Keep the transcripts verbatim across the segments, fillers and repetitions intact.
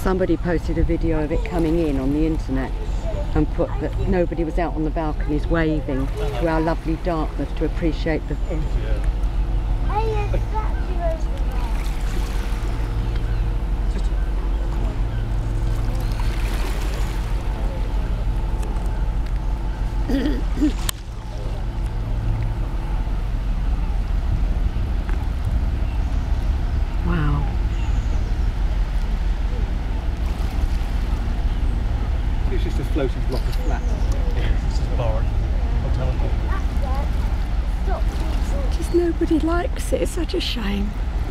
Somebody posted a video of it coming in on the internet and put that nobody was out on the balconies waving to our lovely Dartmouth to appreciate the... Oh dear. Hey, there's a statue over there. Wow. It's just a floating block of flats. It's just a bar. Hotel. Stop. Just nobody likes it. It's such a shame.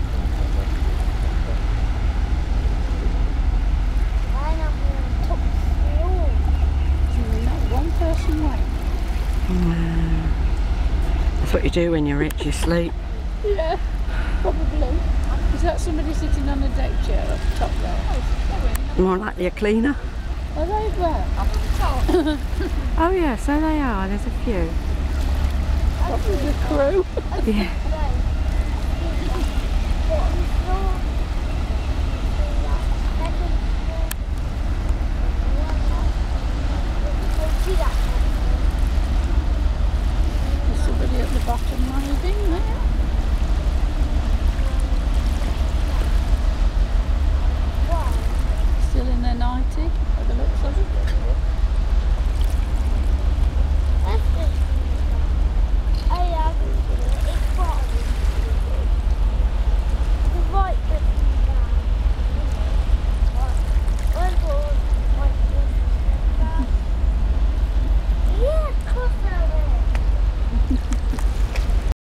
I'm up on the top floor. Not one person away. Mm. That's what you do when you're rich, you sleep. Yeah, probably. Is that somebody sitting on a deck chair at the top there? More likely a cleaner. Are they where? Up at the top. Oh yeah, so they are. There's a few. Probably the crew. Yeah.